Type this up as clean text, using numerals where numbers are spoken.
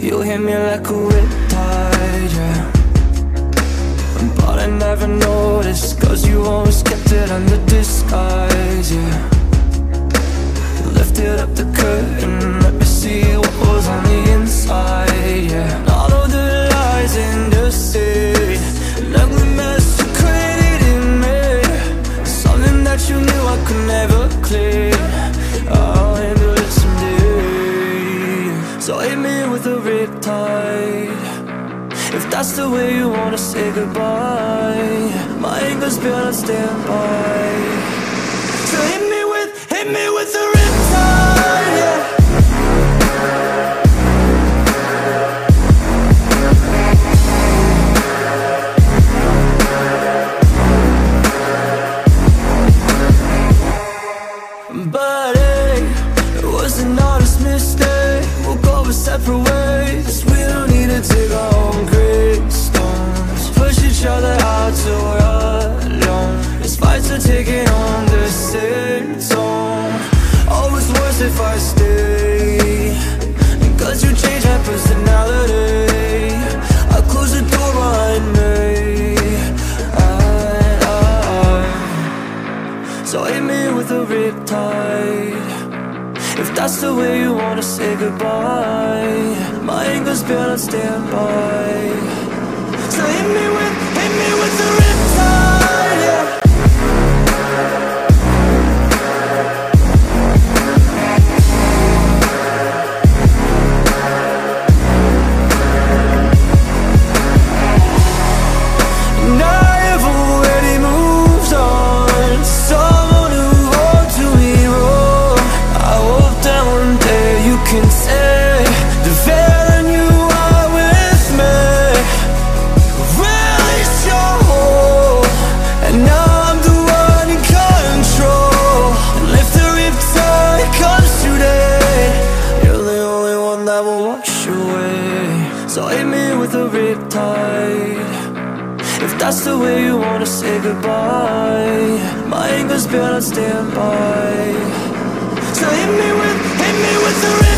You hit me like a riptide, yeah. But I never noticed, cause you always kept it under disguise, yeah. Lifted up the curtain, let me see what was on the inside, yeah. And all of the lies and deceit, an ugly mess you created in me, something that you knew I could never clear. I'll handle it someday. So hit me with a riptide, if that's the way you wanna say goodbye. My anger's been on standby. So hit me with the riptide, yeah. But hey, it was an honest mistake. We'll go our separate ways. We don't need to dig our own gravestones, push each other out till we're alone. These fights are taking on the same tone. Always worse if I stay, cause you changed my personality. I close the door behind me. So hit me with a riptide, if that's the way you wanna say goodbye. My anger's been on standby. So hit me with the riptide, yeah. Can say the villain you are with me. Release your hold, and now I'm the one in control. And if the riptide comes today, you're the only one that will wash away. So hit me with a riptide, if that's the way you wanna say goodbye. My anger's been on standby. So hit me with the riptide.